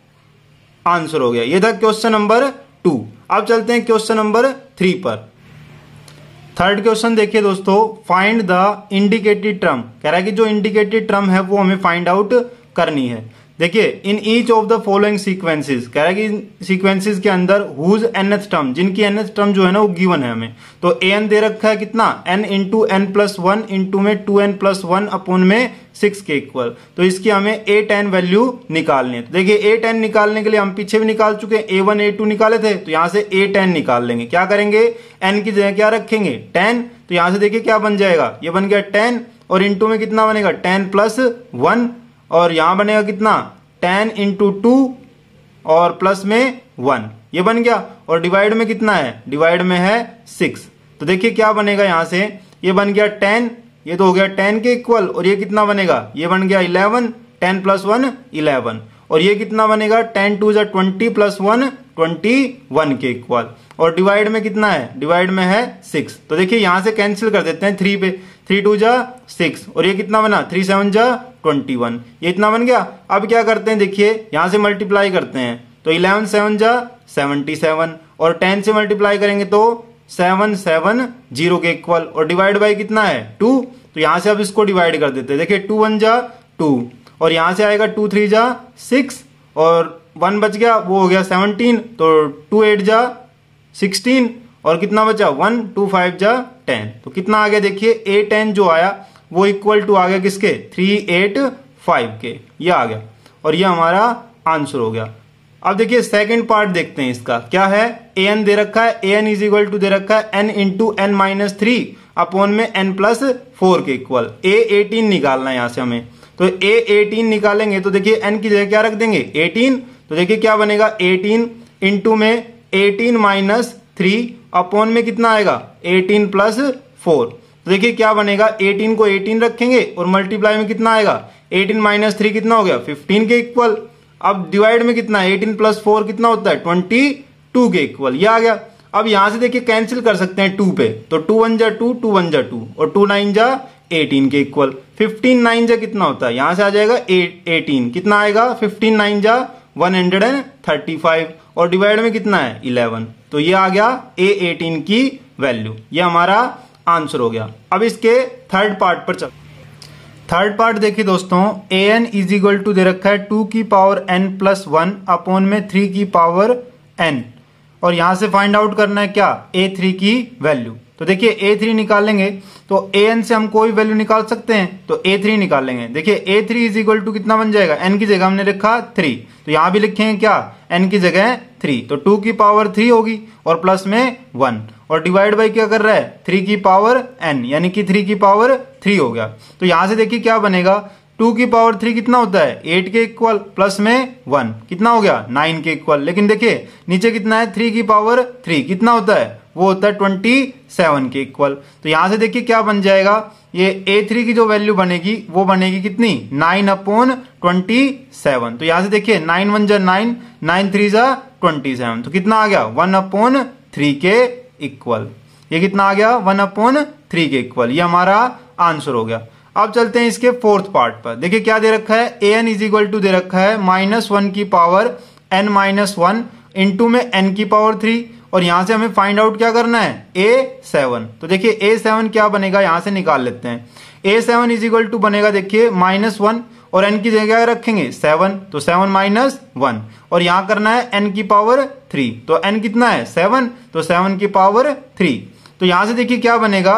आंसर हो गया। ये था क्वेश्चन नंबर टू। अब चलते हैं क्वेश्चन नंबर थ्री पर। थर्ड क्वेश्चन देखिए दोस्तों, फाइंड द इंडिकेटेड टर्म, कह रहा है कि जो इंडिकेटेड टर्म है वो हमें फाइंड आउट करनी है। देखिए in each of the following sequences, कह रहा है कि सीक्वेंसेस के अंदर हुज एनथ टर्म, जिनकी एनथ टर्म जो है ना वो गिवन है हमें। तो ए एन दे रखा है कितना n into n plus one into में two n plus one upon में सिक्स के इक्वल, तो इसकी हमें ए टेन वैल्यू निकालनी है। तो देखिए ए टेन निकालने के लिए हम पीछे भी निकाल चुके हैं, ए वन ए टू निकाले थे, तो यहां से ए टेन निकाल लेंगे। क्या करेंगे, एन की जगह क्या रखेंगे टेन, तो यहां से देखिए क्या बन जाएगा, ये बन गया टेन, और इंटू में कितना बनेगा टेन प्लस वन, और यहां बनेगा कितना टेन इंटू टू और प्लस में वन, ये बन गया, और डिवाइड में कितना है, डिवाइड में है सिक्स। तो देखिए क्या बनेगा, यहां से ये बन गया टेन, ये तो हो गया टेन के इक्वल, और ये कितना बनेगा, ये बन गया eleven, ten plus one eleven, और ये कितना बनेगा टेन टू जा twenty plus one twenty one के इक्वल, और डिवाइड में कितना है, डिवाइड में है सिक्स। तो देखिए यहां से कैंसिल कर देते हैं थ्री पे, थ्री टू जा सिक्स, और ये कितना बना थ्री सेवन जा ट्वेंटी वन, ये इतना बन गया। अब क्या करते हैं, देखिए यहां से मल्टीप्लाई करते हैं, तो इलेवन सेवन जा सेवेंटी सेवन और टेन से मल्टीप्लाई करेंगे तो सेवन सेवन जीरो के इक्वल और डिवाइड बाई कितना है टू। तो यहां से अब इसको डिवाइड कर देते हैं। देखिए टू वन जा टू और यहां से आएगा टू थ्री जा सिक्स और वन बच गया वो हो गया सेवनटीन। तो टू एट जा सिक्सटीन और कितना बचा वन, टू फाइव जा टेन। तो कितना आ गया देखिए ए टेन जो आया वो इक्वल टू आ गया किसके थ्री एट फाइव के, ये आ गया और ये हमारा आंसर हो गया। अब देखिए सेकंड पार्ट देखते हैं इसका क्या है। ए एन दे रखा है, a n is equal to दे रखा है n into n minus three upon में एन प्लस फोर के इक्वल। ए एटीन निकालना है यहां से हमें, तो ए एटीन निकालेंगे तो देखिए एन की जगह क्या रख देंगे एटीन। तो देखिए क्या बनेगा एटीन इंटू में एटीन माइनस थ्री अपॉन में कितना आएगा एटीन प्लस फोर। तो देखिए क्या बनेगा एटीन को एटीन रखेंगे और मल्टीप्लाई में कितना आएगा एटीन माइनस थ्री कितना हो गया फिफ्टीन के इक्वल। अब डिवाइड में कितना है एटीन प्लस फोर कितना होता है ट्वेंटी टू के इक्वल, ये आ गया। अब यहां से देखिए कैंसिल कर सकते हैं टू पे, तो टू वन जा टू, टू वन जा टू और टू नाइन जा एटीन के इक्वल। फिफ्टीन नाइन जा कितना होता है यहां से आ जाएगा एटीन, कितना आएगा फिफ्टीन नाइन जा one hundred and thirty five और डिवाइड में कितना है इलेवन। तो ये आ गया ए एटीन की वैल्यू, ये हमारा आंसर हो गया। अब इसके थर्ड पार्ट पर चल थर्ड पार्ट देखिए दोस्तों, a n is equal to दे रखा है टू की power n plus one upon में थ्री की पावर एन और यहां से फाइंड आउट करना है क्या ए थ्री की वैल्यू। तो देखिए ए थ्री निकालेंगे तो ए एन से हम कोई वैल्यू निकाल सकते हैं, तो ए थ्री निकालेंगे। देखिए a three is equal to कितना बन जाएगा, एन की जगह हमने लिखा थ्री तो यहां भी लिखेंगे क्या एन की जगह थ्री, तो टू की पावर थ्री होगी और प्लस में वन और डिवाइड बाई क्या कर रहा है थ्री की पावर एन यानी कि थ्री की पावर थ्री हो गया। तो यहां से देखिए क्या बनेगा टू की पावर थ्री कितना होता है एट के इक्वल प्लस में वन कितना हो गया नाइन के इक्वल। लेकिन देखिए नीचे कितना है थ्री की पावर थ्री कितना होता है वो होता है ट्वेंटी सेवन के इक्वल। तो यहां से देखिए क्या बन जाएगा ये ए थ्री की जो वैल्यू बनेगी वो बनेगी कितनी नाइन अपॉन ट्वेंटी सेवन। तो यहां से देखिए नाइन वन जा नाइन, नाइन थ्री जा ट्वेंटी सेवन, तो कितना आ गया वन अपॉन थ्री के इक्वल। ये कितना आ गया वन अपॉन थ्री के इक्वल, ये हमारा आंसर हो गया। अब चलते हैं इसके फोर्थ पार्ट पर। देखिए क्या दे रखा है a n is equal to दे रखा है माइनस वन की power n minus one into में एन की पावर थ्री और यहां से हमें फाइंड आउट क्या करना है ए सेवन। तो देखिए ए सेवन क्या बनेगा यहां से निकाल लेते हैं। A seven is equal to बनेगा देखिए माइनस वन और एन की जगह रखेंगे सेवन, तो सेवन माइनस वन और यहां करना है एन की पावर थ्री, तो एन कितना है सेवन, तो सेवन की पावर थ्री। तो यहां से देखिए क्या बनेगा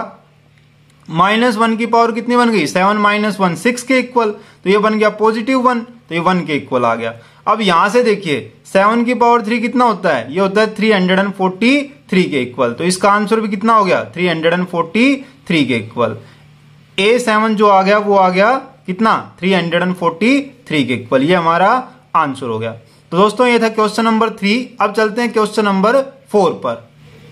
माइनस वन की पावर कितनी बन गई सेवन माइनस वन सिक्स के इक्वल, तो ये बन गया पॉजिटिव वन, तो ये वन के इक्वल आ गया। अब यहां से देखिए सेवन की पावर थ्री कितना होता है ये होता है three hundred and forty three के इक्वल, तो इसका आंसर भी कितना हो गया three hundred and forty three के इक्वल। ए सेवन जो आ गया वो आ गया कितना three hundred and forty three के इक्वल, ये हमारा आंसर हो गया। तो दोस्तों ये था क्वेश्चन नंबर थ्री। अब चलते हैं क्वेश्चन नंबर फोर पर।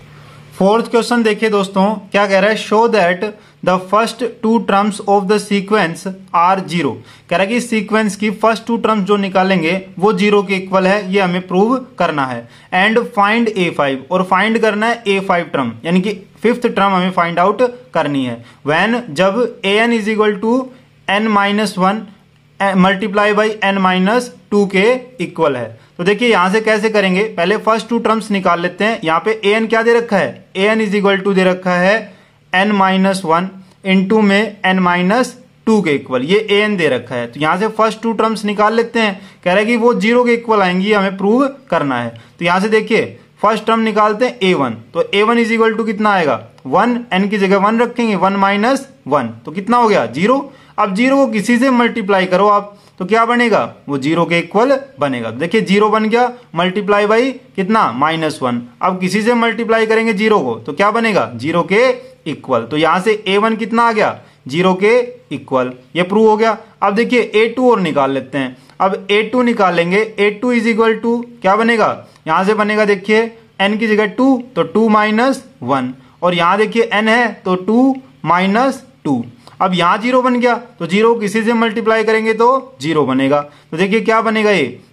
फोर्थ क्वेश्चन देखिए दोस्तों क्या कह रहा है show that the first two terms of the sequence are zero. कह रहा है कि सीक्वेंस की फर्स्ट टू टर्म्स जो निकालेंगे वो जीरो के इक्वल है, ये हमें प्रूव करना है। एंड फाइंड ए फाइव और फाइंड करना है ए फाइव टर्म यानी कि फिफ्थ टर्म हमें फाइंड आउट करनी है। व्हेन जब a n is equal to n minus one multiply by n minus two के इक्वल है। तो देखिए यहां से कैसे करेंगे, पहले फर्स्ट टू टर्म्स निकाल लेते हैं। यहाँ पे ए एन क्या दे रखा है a n is equal to दे रखा है एन माइनस वन इंटू में एन माइनस टू के इक्वल, ये ए एन दे रखा है। तो यहां से फर्स्ट टू टर्म्स निकाल लेते हैं। कह रहा है कि वो जीरो के इक्वल आएंगी, हमें प्रूव करना है। तो यहां से देखिए फर्स्ट टर्म निकालते हैं ए वन, तो a one is equal to कितना आएगा वन, एन की जगह वन रखेंगे, वन माइनस वन तो कितना हो गया जीरो। अब जीरो को किसी से मल्टीप्लाई करो आप तो क्या बनेगा वो जीरो के इक्वल बनेगा। देखिए जीरो बन गया मल्टीप्लाई बाई कितना माइनस वन, अब किसी से मल्टीप्लाई करेंगे जीरो को तो क्या बनेगा जीरो के इक्वल। तो यहां से ए वन कितना आ गया जीरो के इक्वल, ये प्रूव हो गया। अब देखिए ए टू और निकाल लेते हैं। अब ए टू निकालेंगे, a two is equal to क्या बनेगा यहां से बनेगा देखिए एन की जगह टू तो टू माइनस वन और यहां देखिए एन है तो टू माइनस टू। अब यहां जीरो बन गया तो जीरो किसी से मल्टीप्लाई करेंगे तो जीरो बनेगा। तो देखिए क्या बनेगा ये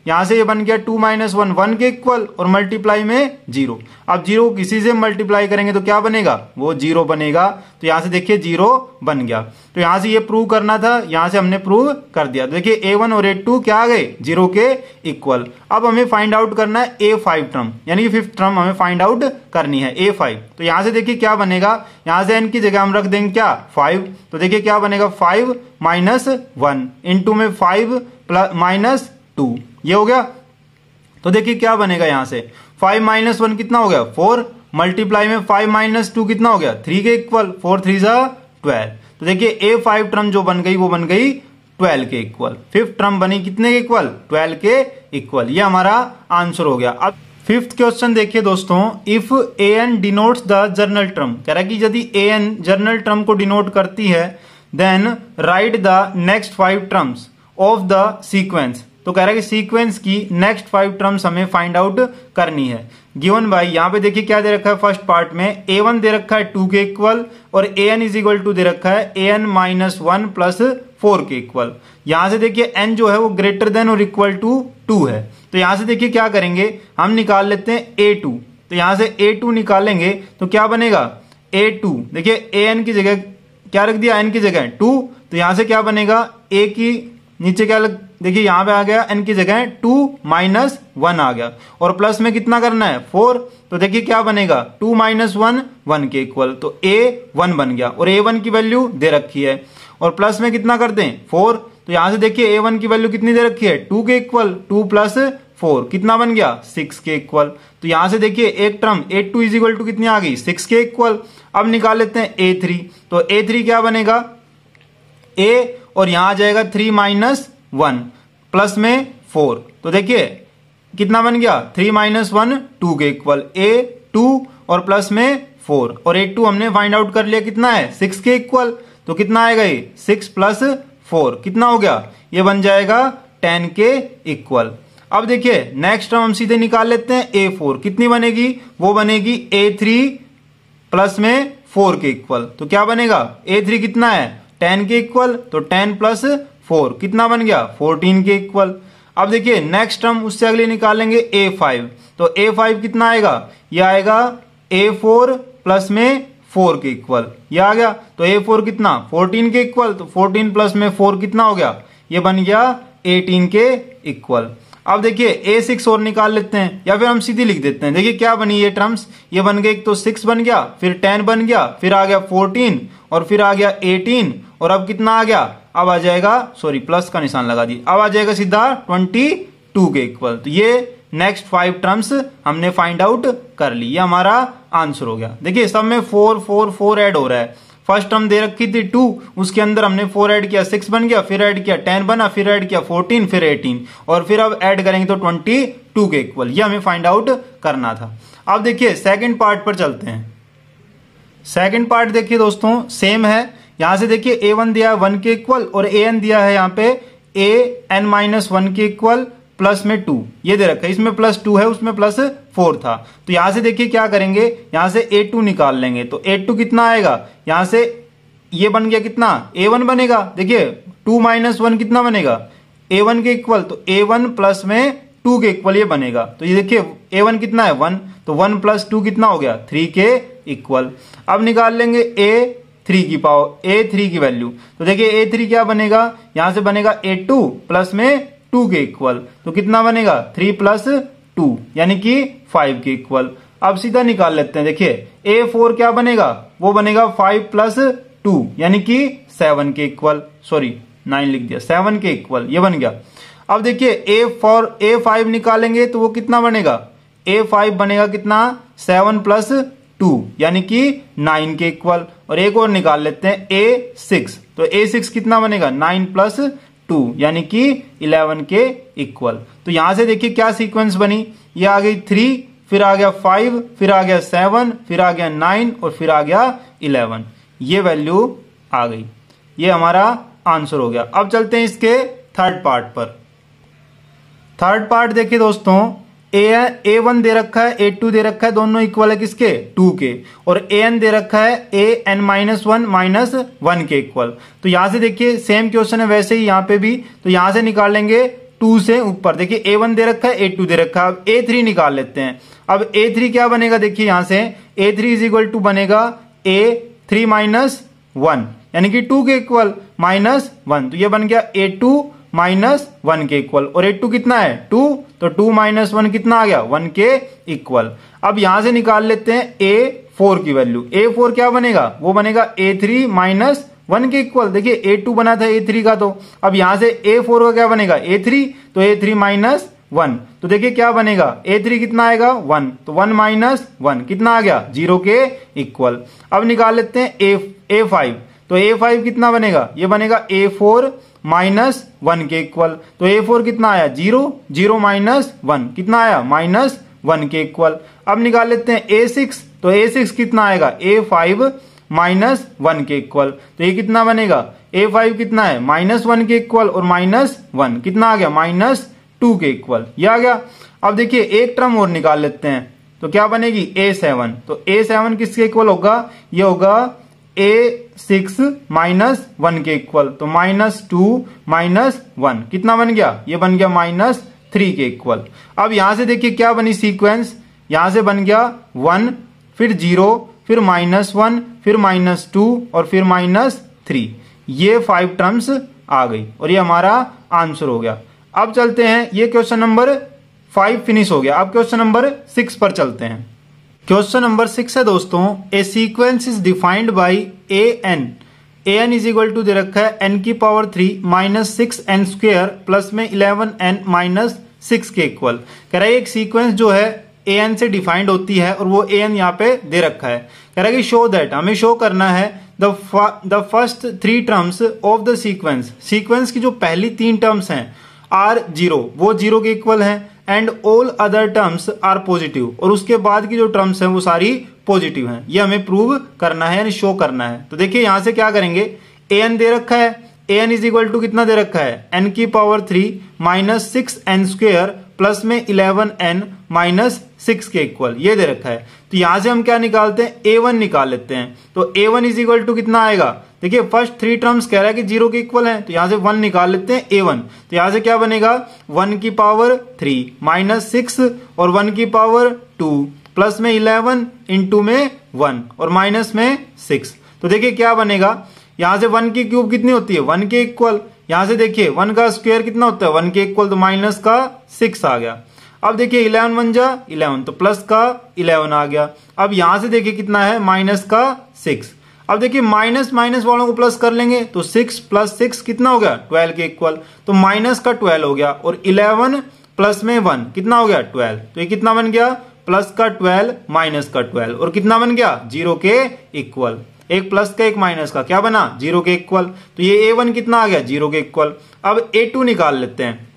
यहां से ये बन गया टू माइनस वन वन के इक्वल और मल्टीप्लाई में जीरो। अब जीरो किसी से मल्टीप्लाई करेंगे तो क्या बनेगा, वो जीरो बनेगा। तो यहां से देखिए जीरो बन गया। तो यहां से ये प्रूव करना था, यहां से हमने प्रूव कर दिया। तो देखिए ए वन और ए टू क्या आ गए, जीरो के इक्वल। अब हमें फाइंड आउट करना है ए फाइव टर्म, यानी कि फिफ्थ टर्म हमें फाइंड आउट करनी है ए फाइव। तो यहां से देखिए क्या बनेगा, यहां से एन की जगह हम रख देंगे क्या, फाइव। तो देखिए क्या बनेगा, फाइव माइनस वन इंटू में फाइव प्लस माइनस टू, ये हो गया। तो देखिए क्या बनेगा, यहां से फाइव माइनस वन कितना हो गया, फोर, मल्टीप्लाई में फाइव माइनस टू कितना हो गया, थ्री के इक्वल, फोर थ्री जा ट्वेल्व। तो देखिए ए फाइव टर्म जो बन गई वो बन गई ट्वेल्व के इक्वल। फिफ्थ टर्म बनी कितने के इक्वल, ट्वेल्व के इक्वल। ये हमारा आंसर हो गया। अब फिफ्थ क्वेश्चन देखिए दोस्तों, if a n denotes the general term, कह रहा है कि यदि ए एन जर्नल टर्म को डिनोट करती है, then write the next five terms of the sequence. तो कह रहा है कि सीक्वेंस की नेक्स्ट फाइव टर्म्स हमें फाइंड आउट करनी है। गिवन बाई, यहां पे देखिए क्या दे रखा है, फर्स्ट पार्ट में ए वन दे रखा है टू के इक्वल और a n is equal to दे रखा है a n minus one plus four के इक्वल। यहां से देखिए एन जो है वो ग्रेटर देन और इक्वल टू टू है। तो यहां से देखिए क्या करेंगे, हम निकाल लेते हैं ए टू। तो यहां से ए टू निकालेंगे तो क्या बनेगा, ए टू। देखिए ए एन की जगह क्या रख दिया, एन की जगह टू। तो यहां से क्या बनेगा, ए की नीचे क्या लग, देखिए यहां पे आ गया एन की जगह टू माइनस वन आ गया और प्लस में कितना करना है, फोर। तो देखिए क्या बनेगा, टू माइनस वन वन के इक्वल। तो ए वन बन गया और ए वन की वैल्यू दे रखी है और प्लस में कितना कर दें, फोर। तो यहां से देखिए ए वन की वैल्यू कितनी दे रखी है, टू के इक्वल, टू प्लस फोर कितना बन गया, सिक्स के इक्वल। तो यहां से देखिए एक term a two is equal to कितनी आ गई, सिक्स के इक्वल। अब निकाल लेते हैं ए थ्री। तो ए थ्री क्या बनेगा, ए और यहां आ जाएगा थ्री माइनस वन प्लस में फोर। तो देखिए कितना बन गया, थ्री माइनस वन टू के इक्वल, ए टू और प्लस में फोर और ए टू हमने फाइंड आउट कर लिया कितना है, सिक्स के इक्वल। तो कितना आएगा ये, सिक्स प्लस फोर कितना हो गया, ये बन जाएगा टेन के इक्वल। अब देखिए नेक्स्ट टर्म हम सीधे निकाल लेते हैं ए फोर, कितनी बनेगी, वो बनेगी ए थ्री प्लस में फोर के इक्वल। तो क्या बनेगा, ए थ्री कितना है, टेन के इक्वल। तो टेन प्लस फोर कितना बन गया, फोर्टीन के इक्वल। अब देखिए नेक्स्ट टर्म उससे अगले निकालेंगे ए फाइव। तो ए फाइव कितना आएगा, ये आएगा ए फोर प्लस में फोर के इक्वल, ये आ गया। तो ए फोर कितना, फोर्टीन के इक्वल। तो फोर्टीन प्लस में फोर कितना हो गया, ये बन गया एटीन के इक्वल। अब देखिए ए सिक्स और निकाल लेते हैं या फिर हम सीधी लिख देते हैं। देखिए क्या बनी ये टर्म्स, ये बन गए, एक तो सिक्स बन गया, फिर टेन बन गया, फिर आ गया फोर्टीन और फिर आ गया एटीन और अब कितना आ गया, अब आ जाएगा, सॉरी प्लस का निशान लगा दी, अब आ जाएगा सीधा ट्वेंटी टू के इक्वल। तो ये नेक्स्ट फाइव टर्म्स हमने फाइंड आउट कर ली, ये हमारा आंसर हो गया। देखिए सब में फोर फोर फोर ऐड हो रहा है। फर्स्ट टर्म दे रखी थी टू, उसके अंदर हमने फोर ऐड किया, सिक्स बन गया, फिर ऐड किया टेन बना, फिर ऐड किया फोर्टीन, फिर एटीन और फिर अब ऐड करेंगे तो ट्वेंटी टू के इक्वल। ये हमें फाइंड आउट करना था। अब देखिए सेकंड पार्ट पर चलते हैं। सेकंड पार्ट देखिए दोस्तों सेम है। यहां से देखिए ए वन दिया है वन के इक्वल और ए एन दिया है यहाँ पे ए एन माइनस वन के इक्वल प्लस में टू, ये दे रखा है, इसमें प्लस टू है उसमें प्लस फोर था। तो यहां से देखिए क्या करेंगे, यहां से ए टू निकाल लेंगे। तो ए टू कितना आएगा, यहां से ये बन गया कितना, ए वन बनेगा। देखिए टू माइनस वन कितना बनेगा, ए वन के इक्वल। तो ए वन प्लस में टू के इक्वल ये बनेगा। तो ये देखिए ए वन कितना है, वन। तो वन प्लस टू कितना हो गया, थ्री के इक्वल। अब निकाल लेंगे ए थ्री की पावर, ए थ्री की वैल्यू। तो देखिए ए थ्री क्या बनेगा, यहां से बनेगा ए टू प्लस में टू के इक्वल। तो कितना बनेगा, थ्री प्लस टू यानी कि फाइव के इक्वल। अब सीधा निकाल लेते हैं। देखिए ए फोर क्या बनेगा, वो बनेगा फाइव प्लस टू यानी कि सेवन के इक्वल, सॉरी नाइन लिख दिया, सेवन के इक्वल, ये बन गया। अब देखिए ए फोर ए फाइव निकालेंगे तो वो कितना बनेगा, ए फाइव बनेगा कितना, सेवन प्लस टू यानी कि नाइन के इक्वल। और एक और निकाल लेते हैं ए सिक्स। तो ए सिक्स कितना बनेगा, नाइन प्लस टू यानी कि इलेवन के इक्वल। तो यहां से देखिए क्या सीक्वेंस बनी, ये आ गई थ्री, फिर आ गया फाइव, फिर आ गया सेवन, फिर आ गया नाइन और फिर आ गया इलेवन। ये वैल्यू आ गई, ये हमारा आंसर हो गया। अब चलते हैं इसके थर्ड पार्ट पर। थर्ड पार्ट देखिए दोस्तों, ए ए वन दे रखा है, ए टू दे रखा है, दोनों इक्वल है किसके, टू के। और ए एन दे रखा है a n minus one minus one के इक्वल। तो यहां से देखिए सेम क्वेश्चन है वैसे ही यहां पे भी। तो यहां से निकालेंगे टू से ऊपर। देखिए ए वन दे रखा है, ए टू दे रखा है, अब ए थ्री निकाल लेते हैं। अब ए थ्री क्या बनेगा, देखिए यहां से a three is equal to बनेगा ए थ्री माइनस वन, यानी कि टू के इक्वल माइनस वन, तो ये बन गया ए टू माइनस वन के इक्वल। और ए टू कितना है, टू, तो टू माइनस वन कितना आ गया, वन के इक्वल। अब यहां से निकाल लेते हैं ए फोर की वैल्यू। ए फोर क्या बनेगा, वो बनेगा ए थ्री माइनस वन के इक्वल। देखिए ए टू बना था ए थ्री का, तो अब यहां से ए फोर का क्या बनेगा, ए थ्री, तो ए थ्री माइनस वन, तो देखिए क्या बनेगा, ए थ्री कितना आएगा, वन, तो वन माइनस वन कितना आ गया, जीरो के इक्वल। अब निकाल लेते हैं ए ए फाइव, तो ए फाइव कितना बनेगा, ये बनेगा ए फोर माइनस वन के इक्वल। तो ए फोर कितना आया, जीरो, जीरो माइनस वन कितना आया, माइनस वन के इक्वल। अब निकाल लेते हैं ए सिक्स, तो ए सिक्स कितना आएगा, ए फाइव माइनस वन के इक्वल। तो ये कितना बनेगा, ए फाइव कितना है, माइनस वन के इक्वल, और माइनस वन कितना आ गया, माइनस टू के इक्वल, ये आ गया। अब देखिए एक टर्म और निकाल लेते हैं, तो क्या बनेगी, ए सेवन, तो ए सेवन किसके इक्वल होगा, ये होगा ए सिक्स माइनस वन के इक्वल, तो माइनस टू माइनस वन कितना बन गया, ये बन गया माइनस थ्री के इक्वल। अब यहां से देखिए क्या बनी सीक्वेंस, यहां से बन गया वन, फिर जीरो, फिर माइनस वन, फिर माइनस टू, और फिर माइनस थ्री, ये फाइव टर्म्स आ गई और ये हमारा आंसर हो गया। अब चलते हैं, ये क्वेश्चन नंबर फाइव फिनिश हो गया। अब क्वेश्चन नंबर सिक्स पर चलते हैं। क्वेश्चन नंबर सिक्स है दोस्तों, a sequence is defined by a n, a n is equal to दे रखा है एन की power three minus six n square plus में इलेवन एन माइनस सिक्स के इक्वल। कह रहा है एक सीक्वेंस जो है ए एन से डिफाइंड होती है और वो ए एन यहाँ पे दे रखा है। कह रहा है कि शो दैट, हमें शो करना है the the first three terms of the sequence, sequence की जो पहली तीन टर्म्स हैं आर जीरो, वो जीरो के इक्वल हैं, and all other terms are positive, और उसके बाद की जो टर्म्स हैं वो सारी पॉजिटिव हैं। ये हमें प्रूव करना है यानी शो करना है। तो देखिए यहां से क्या करेंगे, ए एन दे रखा है, a n is equal to कितना दे रखा है, एन की power three minus six n square plus में इलेवन एन माइनस सिक्स के इक्वल, ये दे रखा है। तो यहां से हम क्या निकालते हैं, ए वन निकाल लेते हैं। तो a one is equal to कितना आएगा, देखिए फर्स्ट थ्री टर्म्स कह रहा है कि जीरो के इक्वल है, तो यहां से वन निकाल लेते हैं ए वन। तो यहां से क्या बनेगा, वन की पावर थ्री माइनस सिक्स और वन की पावर टू प्लस में इलेवन इंटू में वन और माइनस में सिक्स। तो देखिए क्या बनेगा, यहां से वन की क्यूब कितनी होती है, वन के इक्वल। यहां से देखिए वन का स्क्वायर कितना होता है, वन के इक्वल, तो माइनस का सिक्स आ गया। अब देखिए इलेवन वन जा इलेवन, तो प्लस का इलेवन आ गया। अब यहां से देखिए कितना है, माइनस का सिक्स। अब देखिए माइनस माइनस वालों को प्लस कर लेंगे, तो सिक्स प्लस सिक्स कितना हो गया, ट्वेल्व के इक्वल, तो माइनस का ट्वेल्व हो गया। और इलेवन प्लस में वन कितना हो गया, ट्वेल्व, तो ये कितना बन गया, प्लस का ट्वेल्व माइनस का ट्वेल्व, और कितना बन गया, जीरो के इक्वल। एक प्लस का एक माइनस का क्या बना, जीरो के इक्वल। तो ये ए वन कितना आ गया, जीरो के इक्वल। अब ए टू निकाल लेते हैं,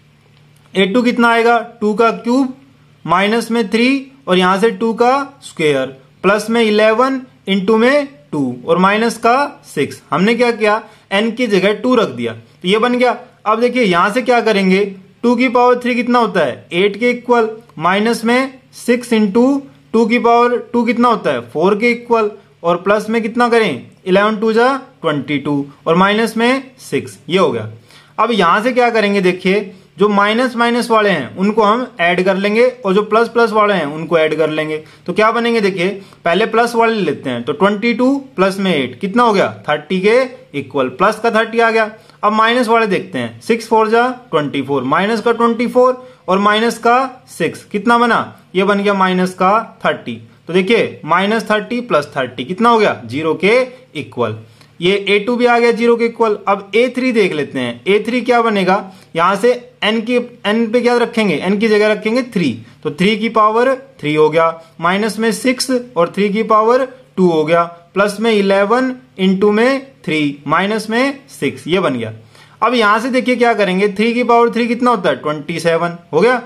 ए टू कितना आएगा, टू का क्यूब माइनस में थ्री और यहां से टू का स्क्वायर प्लस में इलेवन इंटू में टू और माइनस का सिक्स। हमने क्या किया, एन की जगह टू रख दिया, तो ये बन गया। अब देखिए यहां से क्या करेंगे, टू की पावर थ्री कितना होता है, एट के इक्वल, माइनस में सिक्स इंटू टू की पावर टू कितना होता है, फोर के इक्वल, और प्लस में कितना करें, इलेवन टू जा ट्वेंटी टू और माइनस में सिक्स, ये हो गया। अब यहां से क्या करेंगे, देखिए जो माइनस माइनस वाले हैं उनको हम ऐड कर लेंगे और जो प्लस प्लस वाले हैं उनको ऐड कर लेंगे। तो क्या बनेंगे, देखिए पहले प्लस वाले ले लेते हैं, तो ट्वेंटी टू प्लस में एट कितना हो गया, थर्टी के इक्वल, प्लस का थर्टी आ गया। अब माइनस वाले देखते हैं, सिक्स फोर जा ट्वेंटी फोर, माइनस का ट्वेंटी फोर और माइनस का सिक्स कितना बना, ये बन गया माइनस का थर्टी। तो देखिए माइनस थर्टी प्लस थर्टी कितना हो गया, जीरो के इक्वल। ये ए टू भी आ गया जीरो के इक्वल। अब ए थ्री देख लेते हैं, ए थ्री क्या बनेगा, यहां से एन की एन पे क्या रखेंगे, एन की जगह रखेंगे थ्री, तो थ्री की पावर थ्री हो गया, माइनस में सिक्स और थ्री की पावर टू हो गया, प्लस में इलेवन इंटू में थ्री माइनस में सिक्स, ये बन गया। अब यहां से देखिए क्या करेंगे, थ्री की पावर थ्री कितना होता है, ट्वेंटी सेवन हो गया।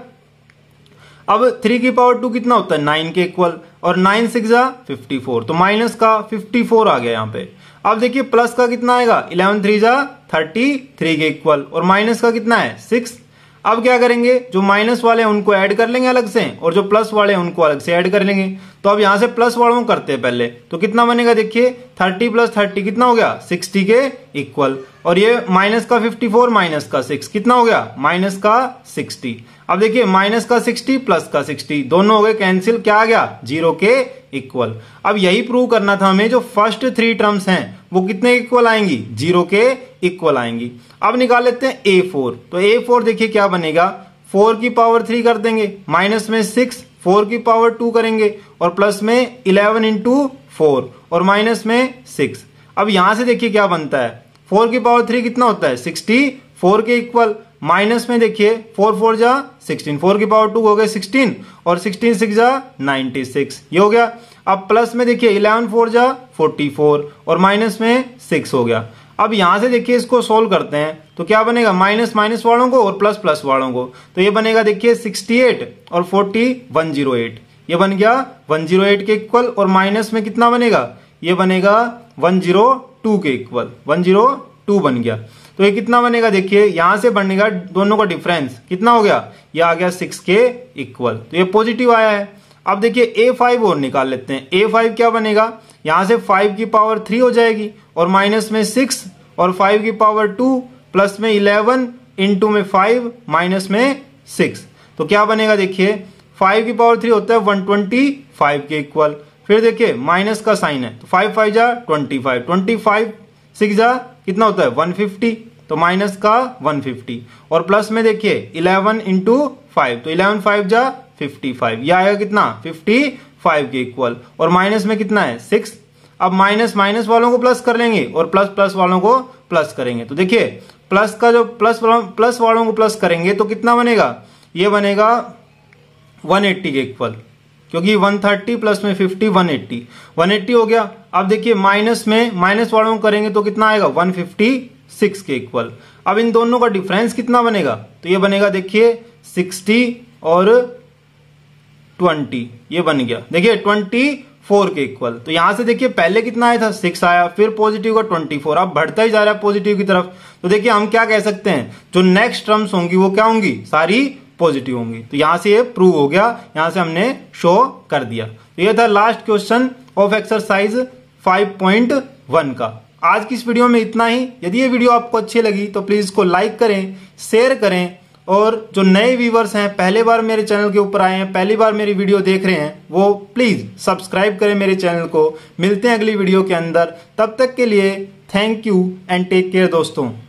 अब थ्री की पावर टू कितना होता है, नाइन के इक्वल, और नाइन सिक्स जा फिफ्टी फोर, तो माइनस का फिफ्टी फोर आ गया यहाँ पे। अब देखिए प्लस का कितना आएगा, इलेवन थ्री जा थर्टी थ्री के इक्वल, और माइनस का कितना है, सिक्स। अब क्या करेंगे, जो माइनस वाले हैं उनको ऐड कर लेंगे अलग से और जो प्लस वाले हैं उनको अलग से ऐड कर लेंगे। तो अब यहां से प्लस वालों को करते हैं पहले, तो कितना बनेगा देखिए, थर्टी प्लस थर्टी कितना हो गया, सिक्सटी के इक्वल। और ये माइनस का फिफ्टी फोर माइनस का सिक्स कितना हो गया, माइनस का सिक्सटी। अब देखिए माइनस का सिक्सटी प्लस का सिक्सटी दोनों हो गए कैंसिल, क्या आ गया, जीरो के इक्वल। अब यही प्रूव करना था हमें, जो फर्स्ट थ्री टर्म्स हैं वो कितने इक्वल आएंगी, जीरो के इक्वल आएंगी। अब निकाल लेते हैं ए फोर। तो ए फोर देखिए क्या बनेगा, फोर की पावर थ्री कर देंगे, माइनस में सिक्स, फोर की पावर टू करेंगे और प्लस में इलेवन इंटू फोर और माइनस में सिक्स। अब यहां से देखिए क्या बनता है, फोर की पावर थ्री कितना होता है, सिक्सटी फोर के इक्वल। माइनस में देखिए फोर फोर जा सिक्सटीन, फोर की पावर टू हो गए सिक्सटीन और सिक्सटीन सिक्स जा नाइनटी सिक्स, ये हो गया। अब प्लस में देखिए इलेवन फोर जा फोर्टी फोर और माइनस में सिक्स हो गया। अब यहां से देखिए इसको सोल्व करते हैं तो क्या बनेगा, माइनस माइनस वालों को और प्लस प्लस वालों को, तो ये बनेगा देखिए सिक्सटी एट और फोर्टी वन जीरो एट, ये बन गया वन जीरो एट के इक्वल। और माइनस में कितना बनेगा, ये बनेगा वन जीरो टू के इक्वल, वन जीरो टू बन गया। तो ये कितना बनेगा देखिए, यहां से बनेगा दोनों का डिफरेंस कितना हो गया, ये आ गया सिक्स के इक्वल, तो ये पॉजिटिव आया है। अब देखिए ए फाइव और निकाल लेते हैं। ए फाइव क्या बनेगा, यहां से फाइव की पावर थ्री हो जाएगी और माइनस में सिक्स और फाइव की पावर टू प्लस में इलेवन इंटू में फाइव माइनस में सिक्स, तो क्या बनेगा देखिए, फाइव की पावर थ्री होता है वन ट्वेंटी फाइव के इक्वल। फिर देखिए माइनस का साइन है तो फाइव फाइव जा twenty five, twenty five six जा कितना होता है वन फिफ्टी, तो माइनस का वन फिफ्टी और प्लस में देखिए इलेवन इंटू फाइव, तो इलेवन फाइव जा फिफ्टी फाइव, यह आएगा कितना फिफ्टी फाइव के इक्वल। और माइनस में कितना है सिक्स। अब माइनस माइनस वालों को प्लस कर लेंगे और प्लस प्लस वालों को प्लस करेंगे, तो देखिए प्लस का जो प्लस प्लस वालों को प्लस करेंगे तो कितना बनेगा, ये बनेगा वन एट्टी के इक्वल, क्योंकि वन थर्टी प्लस में fifty one eighty, one eighty हो गया। अब देखिए माइनस में माइनस वालों को करेंगे तो कितना आएगा वन फिफ्टी सिक्स के इक्वल। अब इन दोनों का डिफरेंस कितना बनेगा, तो ये बनेगा देखिए सिक्सटी और ट्वेंटी, ये बन गया देखिए ट्वेंटी फोर के इक्वल। तो यहां से देखिए पहले कितना आया था सिक्स आया, फिर पॉजिटिव का ट्वेंटी फोर, अब बढ़ता ही जा रहा है पॉजिटिव की तरफ। तो देखिए हम क्या कह सकते हैं, जो नेक्स्ट टर्म्स होंगी वो क्या होंगी, सारी पॉजिटिव होंगी। तो यहां से ये प्रूव हो गया, यहां से हमने शो कर दिया। तो ये था last question of exercise five point one का। आज की इस वीडियो में इतना ही। यदि ये वीडियो आपको अच्छी लगी तो प्लीज इसको लाइक करें, शेयर करें और जो नए व्यूवर्स हैं, पहले बार मेरे चैनल के ऊपर आए हैं, पहली बार मेरी वीडियो देख रहे हैं, वो प्लीज सब्सक्राइब करें मेरे चैनल को। मिलते हैं अगली वीडियो के अंदर, तब तक के लिए thank you and take care दोस्तों।